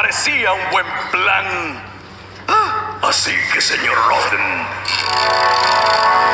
Parecía un buen plan. Así que, señor Roden,